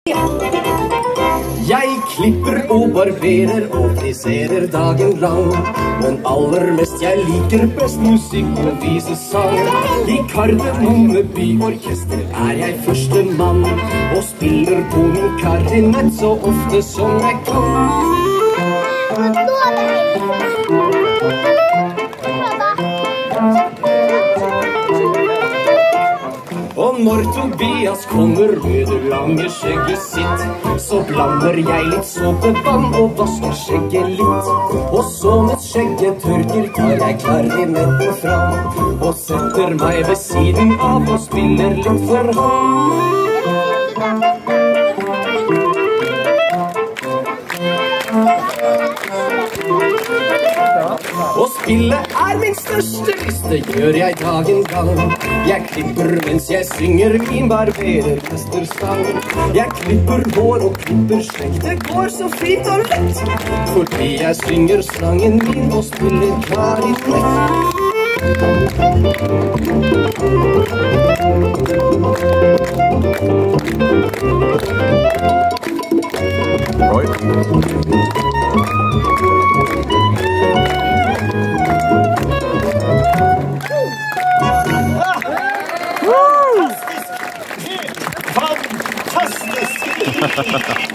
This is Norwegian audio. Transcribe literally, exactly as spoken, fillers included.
Jeg klipper og barberer og friserer dagen lang, men aller mest jeg liker best musikk og visesang. I Kardemomme Byorkester er jeg første mann, og spiller på min klarinett så ofte som jeg kan. Og når Tobias kommer med det lange skjegget sitt, så blander jeg litt såpevann og vasker skjegget litt. Og så mens skjegget tørker tar jeg klarinetten fram, og setter meg ved siden av og spiller litt for ham. Og spille er min største lyst, det gjør jeg dagen gang. Jeg klipper mens jeg synger min barberermesterstang. Jeg klipper hår og klipper skjegg, det går så fint og lett, fordi jeg synger sangen min og spiller klarinett. Oi. Fantastisk!